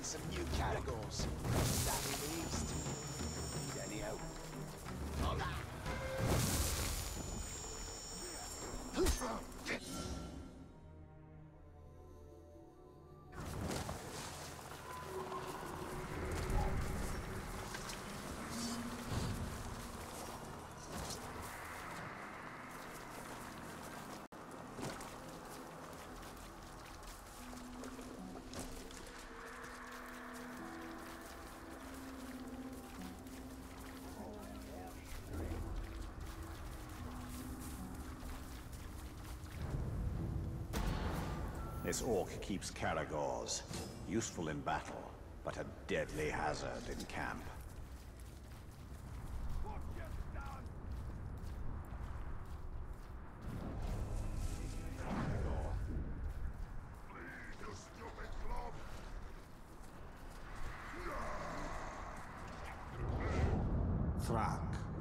and some new categories. That released. Need any help? This orc keeps caragors, useful in battle, but a deadly hazard in camp. Thrak.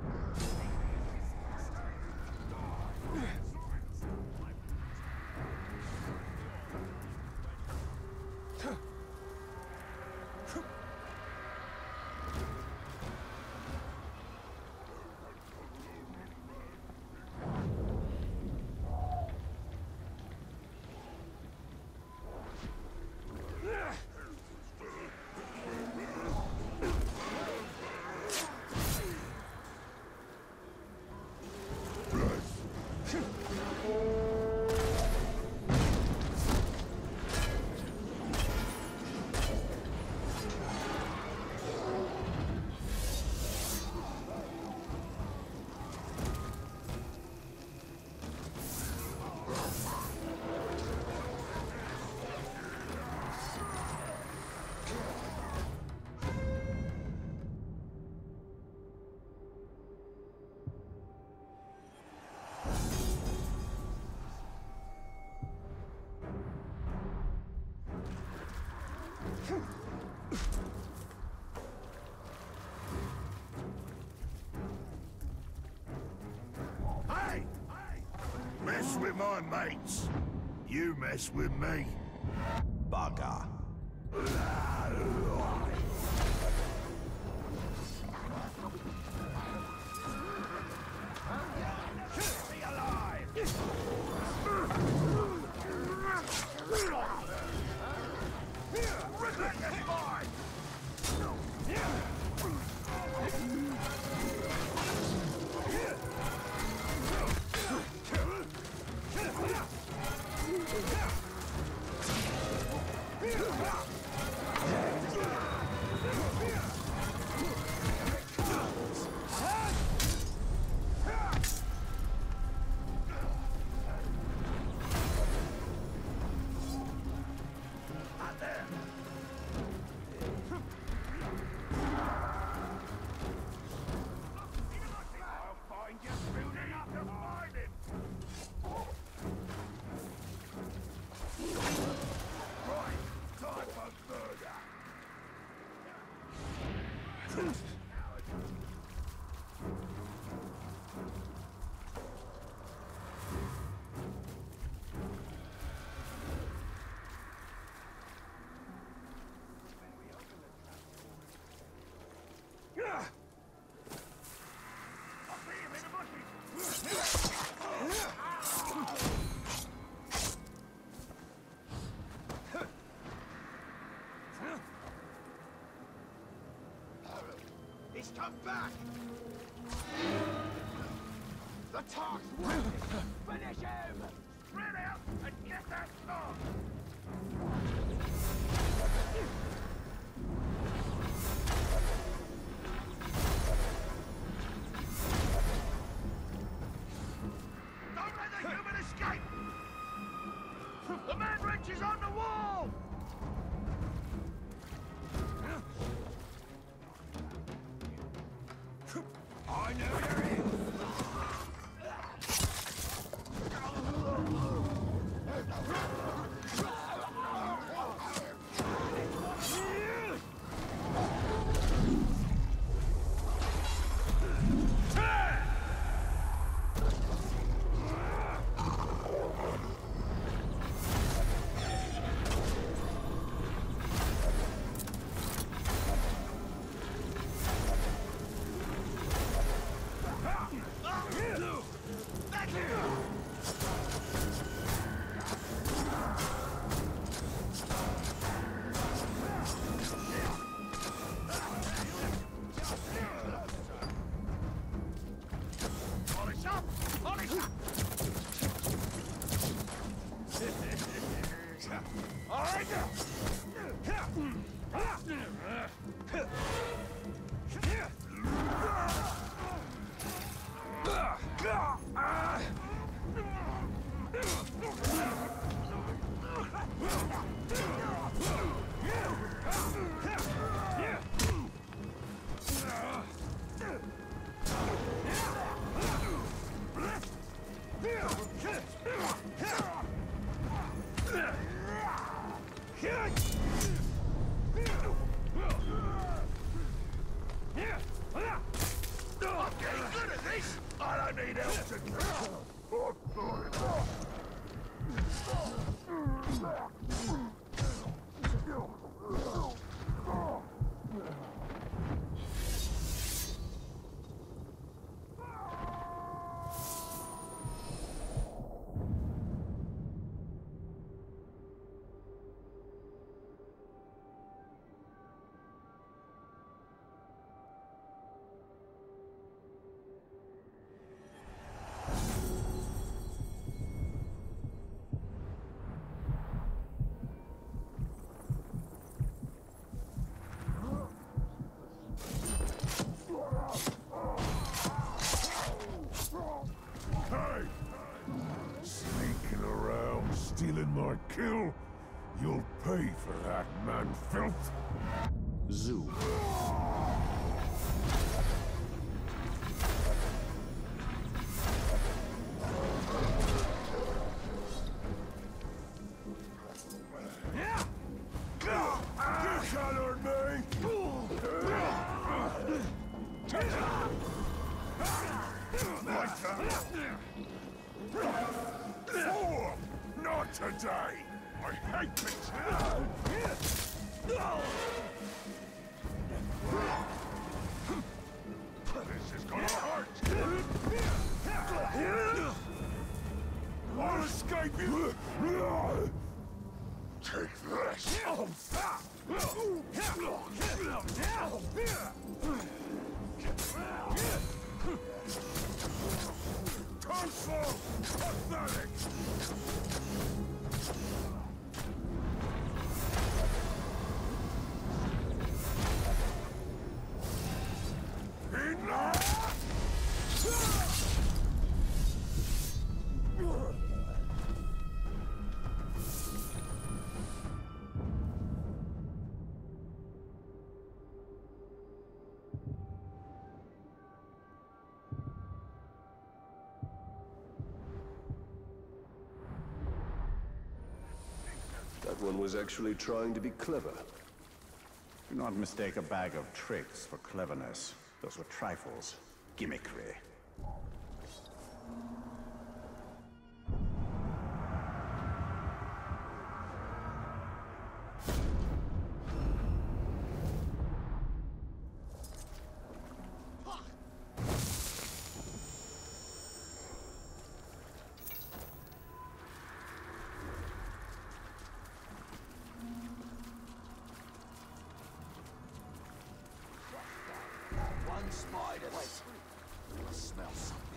Hey! Mess with my mates. You mess with me. Bugger. Be alive! Relentless mine! He's come back! The talk's working! Finish him! Spread out and get that stuff! Don't let the human escape! The man wrench is on the wall! I know you're in! Polish up! Polish up! All right now! I'm getting good at this! I don't need help to Sneaking around, stealing my kill? You'll pay for that, man filth! Zoom. You can't hurt me! Like that! Four! Not today! I hate betrayal! This is gonna hurt! I'll escape you! Take this! Tofu! Pathetic! That one was actually trying to be clever. Do not mistake a bag of tricks for cleverness. Those were trifles. Gimmickry. One spider. Wait. I smell something.